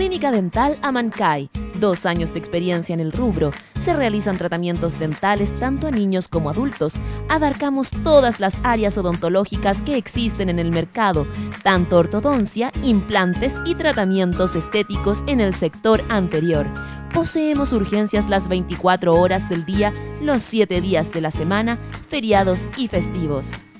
Clínica Dental Amancay. 2 años de experiencia en el rubro. Se realizan tratamientos dentales tanto a niños como adultos. Abarcamos todas las áreas odontológicas que existen en el mercado, tanto ortodoncia, implantes y tratamientos estéticos en el sector anterior. Poseemos urgencias las 24 horas del día, los 7 días de la semana, feriados y festivos.